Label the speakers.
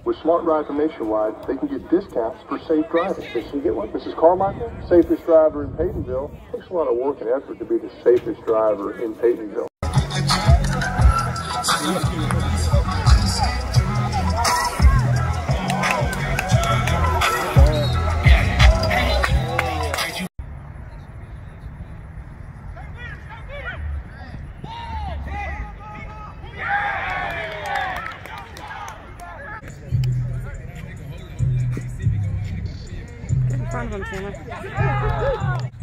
Speaker 1: With Smart Ride from Nationwide, they can get discounts for safe driving. Can you get one? Mrs. Carmichael, safest driver in Paytonville. Takes a lot of work and effort to be the safest driver in Paytonville.
Speaker 2: Get in front of him, Chandler.